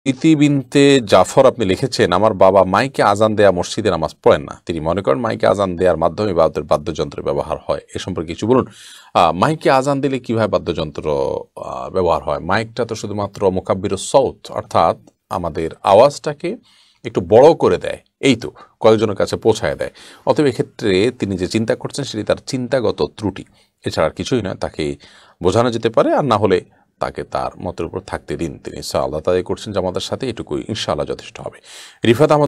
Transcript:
ইতি বিনতে জাফর আপনি লিখেছেন, আমার বাবা মাইকে আজান দেয়া মসজিদে নামাজ পড়েন না। তিনি মনে করেন মাইকে আজান দেওয়ার মাধ্যমে ইবাদতের বাদ্যযন্ত্রের ব্যবহার হয়। এ সম্পর্কে কিছু বলুন। মাইকে আজান দিলে কিভাবে বাদ্যযন্ত্র ব্যবহার হয়? মাইকটা তো শুধুমাত্র মোকাব্বিরুস সৌত, অর্থাৎ আমাদের আওয়াজটাকে একটু বড় করে দেয়, এই তো, কয়েকজনের কাছে পৌঁছায় দেয়। অতএব এক্ষেত্রে তিনি যে চিন্তা করছেন সেটি তার চিন্তাগত ত্রুটি, এছাড়া আর কিছুই নয়। তাকে বোঝানো যেতে পারে, আর না হলে তাকে তার মতের উপর থাকতে দিন। তিনি ইনশাআল্লাহ তাই করছেন যে আমাদের সাথে, এটুকুই ইনশাআল্লাহ যথেষ্ট হবে। রিফাত আহমদ